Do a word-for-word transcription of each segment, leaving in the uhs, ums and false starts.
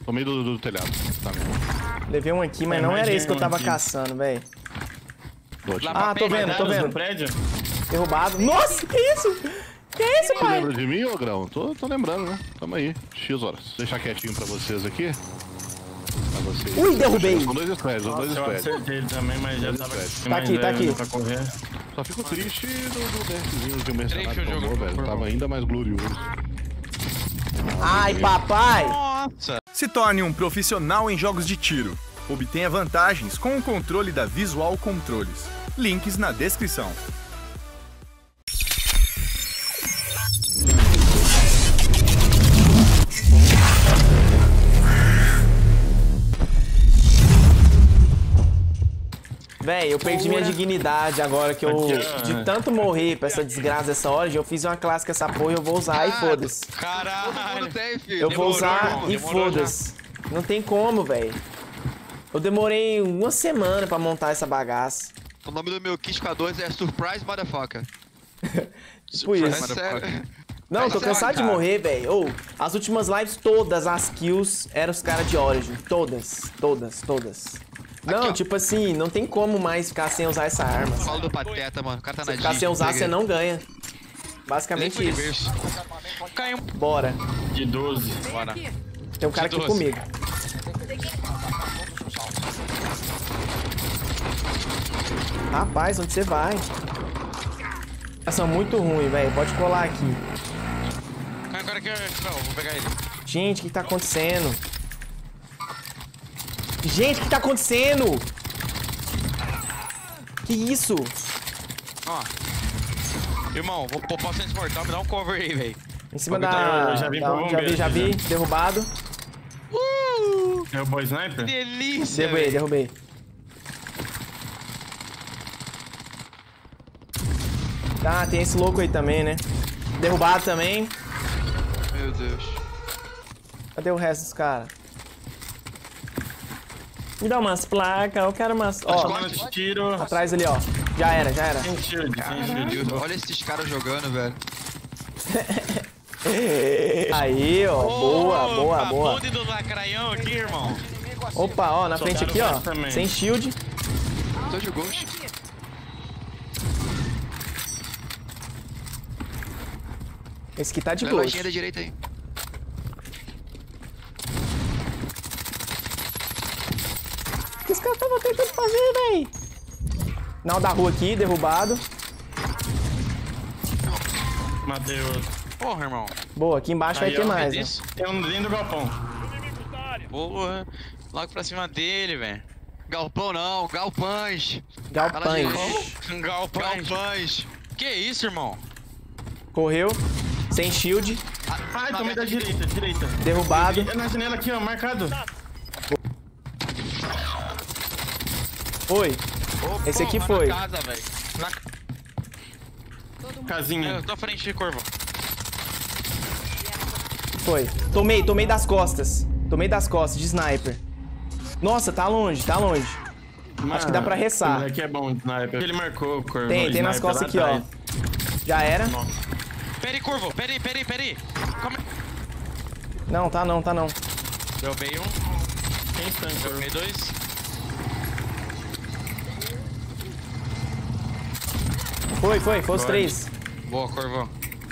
Tomei do, do, do telhado. Tá. Levei um aqui, mas é, não era esse que eu tava aqui. caçando, velho. Ah, tô vendo, tô vendo. Prédio. Derrubado. Nossa, que isso? Que isso, pai? Você lembra de mim, ô Grão? Tô, tô lembrando, né? Tamo aí. X horas. Vou deixar quietinho pra vocês aqui. Pra vocês. Ui, derrubei. São dois squads, são dois Eu squads. acertei ele também, mas já tava... Tá aqui, tá aqui. Pra correr. Só fico triste do, do DSzinho que o mercenário tomou, velho. Tava ainda mais glorioso. Ai, papai! Nossa! Se torne um profissional em jogos de tiro. Obtenha vantagens com o controle da Visual Controles. Links na descrição. Véi, eu perdi minha dignidade agora que eu... De tanto morrer pra essa desgraça dessa hora, eu fiz uma clássica essa porra e eu vou usar e foda-se. Caralho! Eu vou usar e foda-se. Não tem como, velho. Eu demorei uma semana pra montar essa bagaça. O nome do meu kit K dois é Surprise Motherfucker. Tipo isso. Sério? Não, tô cansado de morrer, velho. Ou, as últimas lives, todas as kills eram os caras de Origin. Todas, todas, todas. Não, Aqui, tipo assim, não tem como mais ficar sem usar essa arma. Fala do Pateta, mano. O cara tá na Se ficar sem usar, você não ganha. Basicamente isso. Caiu. Bora. De doze. Bora. Tem um cara aqui comigo. Rapaz, onde você vai? Elas são muito ruins, velho. Pode colar aqui. Cai agora aqui, não, vou pegar ele. Gente, o que tá acontecendo? Gente, o que tá acontecendo? Que isso? Ó. Irmão, vou popar o centro mortal, me dá um cover aí, velho. Em cima da... Eu já vi, da... pro já vi, já vi. já. Derrubado. Uh! Derrubou o sniper? Delícia, Derrubei, véio. derrubei. Tá, tem esse louco aí também, né? Derrubado também. Meu Deus. Cadê o resto dos caras? Me dá umas placas, eu quero umas... Ó, de tiro. atrás ali, ó. Já era, já era. Sem shield, sem shield. Olha esses caras jogando, velho. Aí, ó. Boa, boa, boa. Bonde do lacraião aqui, irmão. Opa, ó, na frente aqui, ó. Sem shield. Tô de ghost. Esse aqui tá de Olha a lojinha ghost. da direita aí. O que os caras estavam tentando fazer, véi? Final da rua aqui, derrubado. Matei outro. Porra, irmão. Boa, aqui embaixo vai Aí, ter ó, mais, né? Tem um dentro do galpão. Porra. Logo pra cima dele, velho. Galpão não, galpães. Galpães. Galpães. Galpães. Que isso, irmão? Correu. Sem shield. Ai, tomei da direita, direita. Derrubado. É na janela aqui, ó, marcado. Foi. Ô, Esse aqui porra, foi. Na casa, velho. Na... Casinha. Eu tô à frente de corvo. Foi. Tomei, tomei das costas. Tomei das costas, de sniper. Nossa, tá longe, tá longe. Mano, Acho que dá pra ressar. Esse aqui é bom, sniper. Ele marcou o corvo. Tem, tem nas costas aqui, ó. Já era. Pera aí, corvo. Pera aí, pera aí, pera aí. Calma aí. Não, tá não, tá não. Derrubei um. Tem stand, Derrubei dois. Foi, foi, foi os três. Boa, corvo.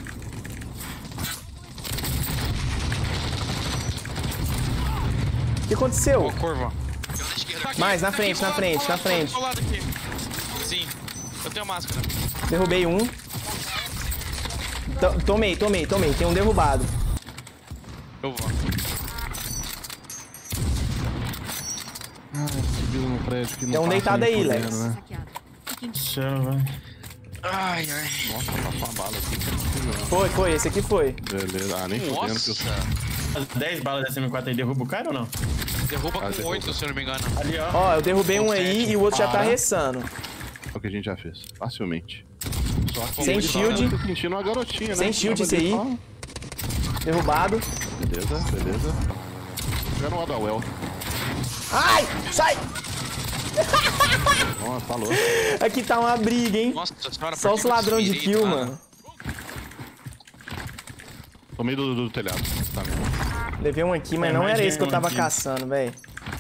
O que aconteceu? Boa, corvo. Mais, na frente, na frente, na frente. Sim, eu tenho máscara. Derrubei um. To- Tomei, tomei, tomei. Tem um derrubado. Eu vou. Ah, subiu no prédio que não Tem um passa deitado nem aí, fudendo, Lex. né? Chama, velho. Ai, ai. Nossa, passou uma bala aqui. que não sei Foi, foi, esse aqui foi. não. Beleza. Ah, nem fudendo que eu... Nossa. As dez balas dessa M quatro aí derruba o cara ou não? Derruba Ah, com derruba. oito, se eu não me engano. Ali, ó. Ó, eu derrubei um aí e o outro já tá Para. ressando. É o que a gente já fez. Facilmente. Só que Sem ele shield. tá sentindo uma garotinha, né? Sem shield Tava esse ali aí. Derrubado. só- Beleza, beleza. Jogaram o Adawell. Ai, sai! Ó, falou. Aqui tá uma briga, hein? Nossa senhora, Só por os que que eu ladrões de desvirei, kill, mano. Tomei do, do telhado. também. Levei um aqui, mas É, não mais era esse que eu um tava aqui. caçando, velho.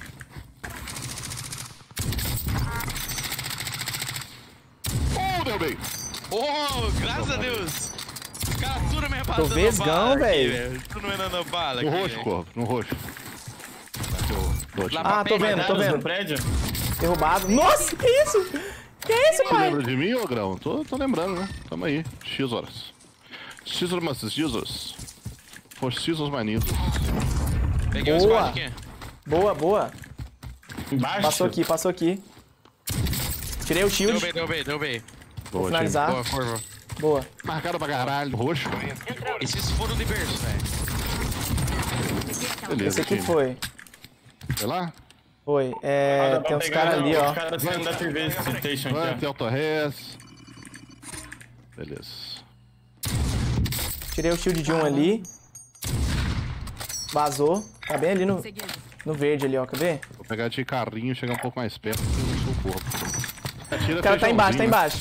Oh, derrubei. Oh, graças a Deus. Captura minha Tô passando vesgão, bala aqui, velho. Tu não é dando bala No aqui, roxo, velho. Corvo, no roxo. Aqui eu dou de- Lá Ah, tô vendo, tô No vendo. prédio? Derrubado. Nossa, que isso? Que isso, Você pai? lembra de mim, ô Grão? Tô, tô lembrando, né? Tamo aí. X horas. X horas, Jesus. Por X horas manitos. Peguei um Boa. squad aqui. Boa, boa. Embaixo? Passou aqui, passou aqui. Tirei o shield. Derrubei, derrubei, derrubei. Vou Boa, finalizar. Boa, curva. Boa. Marcado pra caralho. Roxo. Esses foram de berço, velho. Beleza, Esse aqui time. foi. Foi lá? Foi. Ah, É, dá pra tem uns pegar, caras não, ali, ó. Os caras saindo da T V Station Vai, aqui, tem autorres. Beleza. Tirei o shield de um ali. Vazou. Tá bem ali no, no verde ali, ó. Quer ver? Vou pegar de carrinho e chegar um pouco mais perto, porque eu não sou corpo. Atira O cara tá embaixo, tá feijãozinho. embaixo.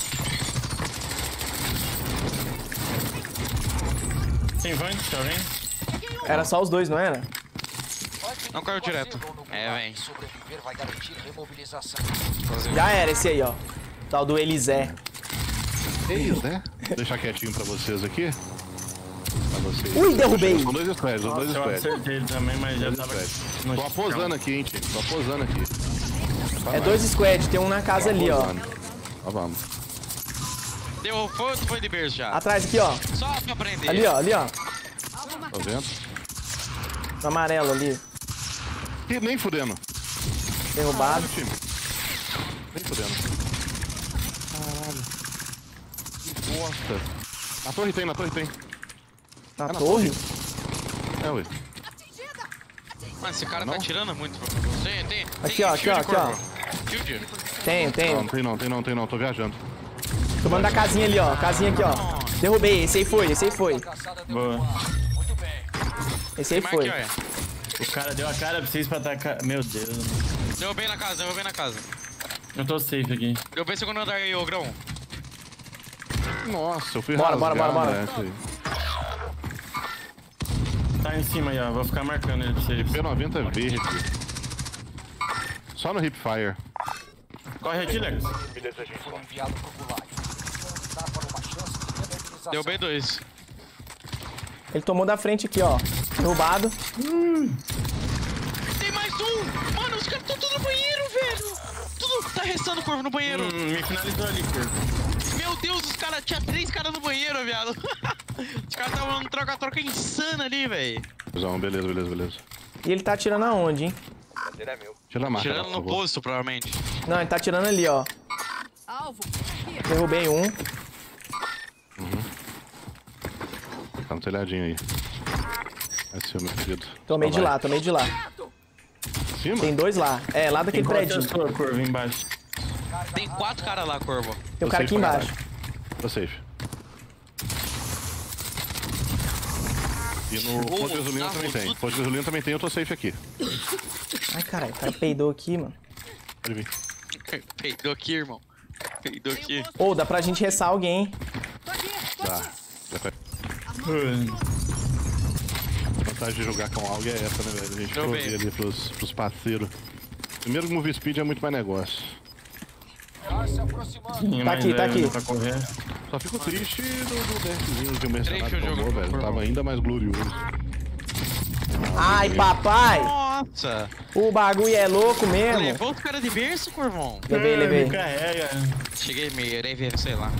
ó. Tem vante, alguém? Era só os dois, não era? Não caiu direto. É, vem. Sobreviver vai garantir remobilização. Já era esse aí, ó. Tal do Elisé. É isso, né? Vou deixar quietinho pra vocês aqui. Pra vocês. Ui, derrubei. São dois squads, são dois Eu squads. acertei ele também, mas já Dois tava... squads. no Tô chão. aposando aqui, hein, time. Tô aposando aqui. Tá É mais. dois squad, tem um na casa ali, ó. Aposando. Ó, vamos. Deu, foi, foi de berço já. Atrás aqui, ó. Só pra prender. Ali, ó, ali, ó. Tá vendo? No amarelo ali. E nem fudendo. Derrubado. Caralho, time. Nem fudendo. Caralho. Que bosta. Na torre tem, na torre tem. Na na torre. É, ué. Mano, esse cara Não? tá tirando muito pra você. Tem, tem Aqui, ó, aqui, ó, shield, aqui, ó. Corvo. Shield. Tenho, Não, tenho. não tem não, tem não, tem não. Tô viajando. Tomando da casinha ali, ó. Casinha aqui, ó. Derrubei. Esse aí foi, esse aí foi. Caçada deu Boa. muito bem. Esse aí Tem mais foi. aqui, olha. O cara deu a cara pra vocês pra atacar... Meu Deus. mano. Deu bem na casa, deu bem na casa. Eu tô safe aqui. Deu bem segundo andar aí, ô Grão. Nossa, eu fui Bora, bora, rasgar, bora, bora. né, isso aí. Tá em cima aí, ó. Vou ficar marcando ele pra vocês. P noventa é verde. Só no hipfire. Corre aqui, Lex. Foi enviado pro gulag. Dá para uma chance de remobilização. Deu bem dois. Ele tomou da frente aqui, ó. Derrubado. Tem mais um! Mano, os caras estão tudo no banheiro, velho! Tudo tá restando corvo no banheiro. Hum, me finalizou ali, Corvo. Meu Deus, os caras... Tinha três caras no banheiro, viado. Os caras estavam numa troca-troca insana ali, velho. Beleza, beleza, beleza. E ele tá atirando aonde, hein? Tira a marca. Tirando por no favor. posto, provavelmente. Não, ele tá atirando ali, ó. Alvo. Derrubei um. Tá no telhadinho aí. Vai ser, meu querido. Tomei Só de vai. lá, tomei de lá. Em cima? Tem dois lá. É, lá daquele Encosta a prédio. sua, Corvo, embaixo. Tem quatro caras lá, corvo. Tem um cara aqui safe pra embaixo. caralho. Tô safe. E no Oh, posto de gasolina tá, também tem. tudo- Posto de gasolina também tem, eu tô safe aqui. Ai, caralho, o cara peidou aqui, mano. Pode vir. Peidou aqui, irmão. Peidou aqui. Ô, dá pra gente ressar alguém, hein? Tá. Já foi. A vantagem de jogar com algo é essa, né, velho? A gente Deu prover bem. ali pros, pros parceiros. Primeiro que move speed é muito mais negócio. Tá se aproximando. Sim, Tá mas aqui, tá é, aqui. Pra correr. Só fico triste do, do derfzinho que o mercenário Triste o tomou, jogo, velho. por Tava favor. ainda mais glorioso. Ai, papai! Nossa! O bagulho é louco mesmo. Levou os caras de berço, corvão. Levei, levei. Me carrega. Cheguei meio, irei ver, sei lá.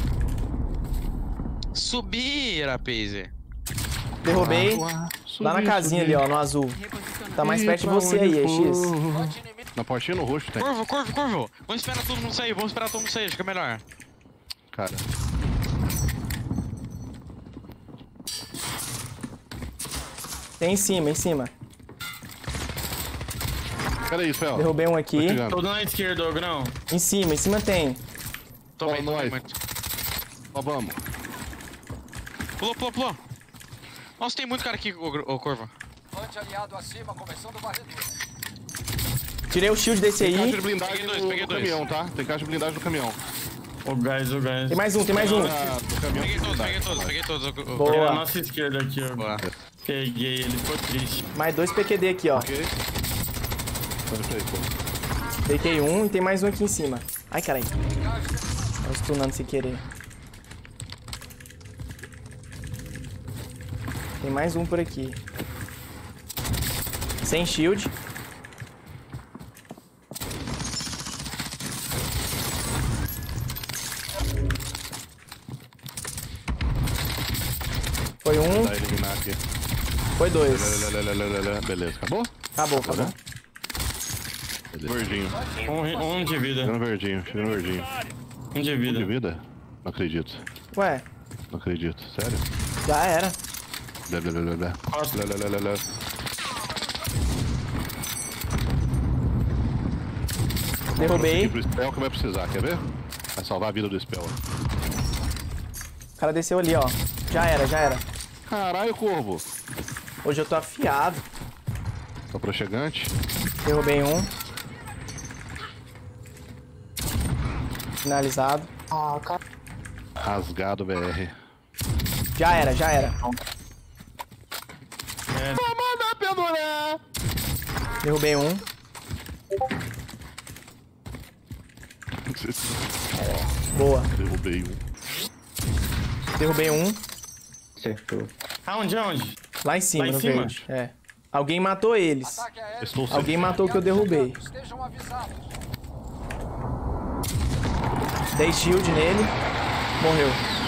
Subi, Rapaze. Derrubei. Lá na casinha ali, ó, no azul. Tá mais perto de você aí, é X. Na portinha no roxo tem. Corvo, corvo, corvo. Vamos esperar todo mundo sair, vamos esperar todo mundo sair, acho que é melhor. Cara. Tem em cima, em cima. Pera aí, Fel. Derrubei um Tô aqui. chegando. Todo na esquerda, Ogrão. Em cima, em cima tem. Tomei, Ó, tomei nós. muito. Ó, vamos. Pulou, pulou, pulou. Nossa, tem muito cara aqui, ô, ô Corvo. Vante aliado acima, começando varredura. Tirei o shield desse Tem caixa aí. de blindagem Peguei dois, no, peguei no dois. caminhão, tá? Tem caixa de blindagem no caminhão. O gás, o gás. Tem mais um, tem mais um. Ah, no caminhão Peguei tem todos, blindagem. peguei todos, peguei todos. ô, ô, Boa. É a nossa esquerda aqui, ó. Boa. Peguei, ele ficou triste. Mais dois P Q D aqui, ó. Ok. Então, aí, pô. Peguei um e tem mais um aqui em cima. Ai, caralho. Tô stunando sem querer. Tem mais um por aqui. Sem shield. Foi um, Vai eliminar aqui. foi dois. Beleza, acabou? Acabou, acabou. Beleza. Verdinho. Um, um de vida. Chegando verdinho, chegando verdinho. Um de De vida. vida? Não acredito. Ué, Não acredito. Sério? já era. Blá, blá, blá, blá, blá. Costa. Blá, blá, blá, blá, blá. Derrubei. Pro spell que vai precisar, quer ver? Vai salvar a vida do spell. O cara desceu ali, ó. Já era, já era. Caralho, corvo. Hoje eu tô afiado. Tô prochegante. Derrubei um. Finalizado. Rasgado B R. Já era, já era. É, Manda pendurar! Derrubei um. Boa. Derrubei um. Derrubei um. Acertou. aonde, aonde? Lá em cima, Lá em no cima? verde. É. Alguém matou eles. Ataque aéreo. Estou sem. Alguém matou o que eu derrubei. Estejam avisados. Dei shield nele. Morreu.